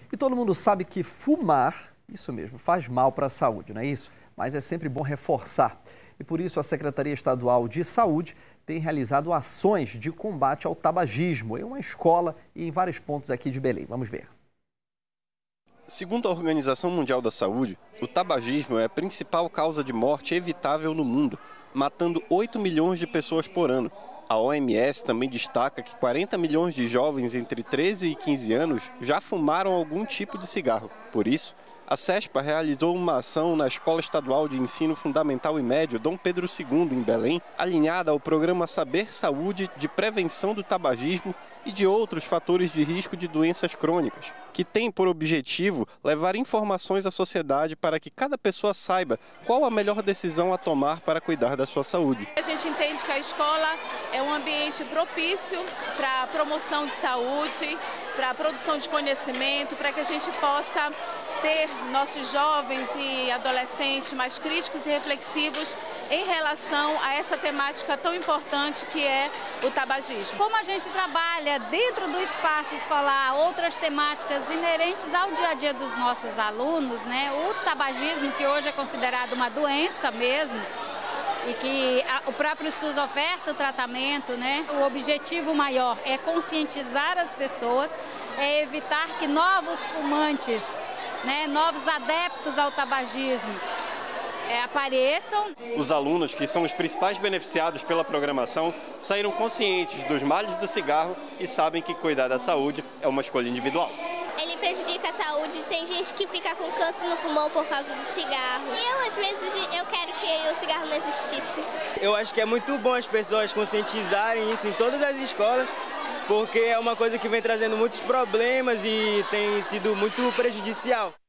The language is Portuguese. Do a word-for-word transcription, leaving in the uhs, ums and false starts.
E todo mundo sabe que fumar, isso mesmo, faz mal para a saúde, não é isso? Mas é sempre bom reforçar. E por isso a Secretaria Estadual de Saúde tem realizado ações de combate ao tabagismo em uma escola e em vários pontos aqui de Belém. Vamos ver. Segundo a Organização Mundial da Saúde, o tabagismo é a principal causa de morte evitável no mundo, matando oito milhões de pessoas por ano. A O M S também destaca que quarenta milhões de jovens entre treze e quinze anos já fumaram algum tipo de cigarro. Por isso, a CESPA realizou uma ação na Escola Estadual de Ensino Fundamental e Médio Dom Pedro segundo, em Belém, alinhada ao programa Saber Saúde de Prevenção do Tabagismo e de outros fatores de risco de doenças crônicas, que tem por objetivo levar informações à sociedade para que cada pessoa saiba qual a melhor decisão a tomar para cuidar da sua saúde. A gente entende que a escola é um ambiente propício para a promoção de saúde, para a produção de conhecimento, para que a gente possa ter nossos jovens e adolescentes mais críticos e reflexivos em relação a essa temática tão importante que é o tabagismo. Como a gente trabalha dentro do espaço escolar outras temáticas inerentes ao dia a dia dos nossos alunos, né? O tabagismo, que hoje é considerado uma doença mesmo, e que a, o próprio SUS oferta o tratamento, né? O objetivo maior é conscientizar as pessoas, é evitar que novos fumantes, né, novos adeptos ao tabagismo é, apareçam. Os alunos, que são os principais beneficiados pela programação, saíram conscientes dos males do cigarro e sabem que cuidar da saúde é uma escolha individual. Ele prejudica a saúde, tem gente que fica com câncer no pulmão por causa do cigarro. Eu, às vezes, eu quero que o cigarro não existisse. Eu acho que é muito bom as pessoas conscientizarem isso em todas as escolas, porque é uma coisa que vem trazendo muitos problemas e tem sido muito prejudicial.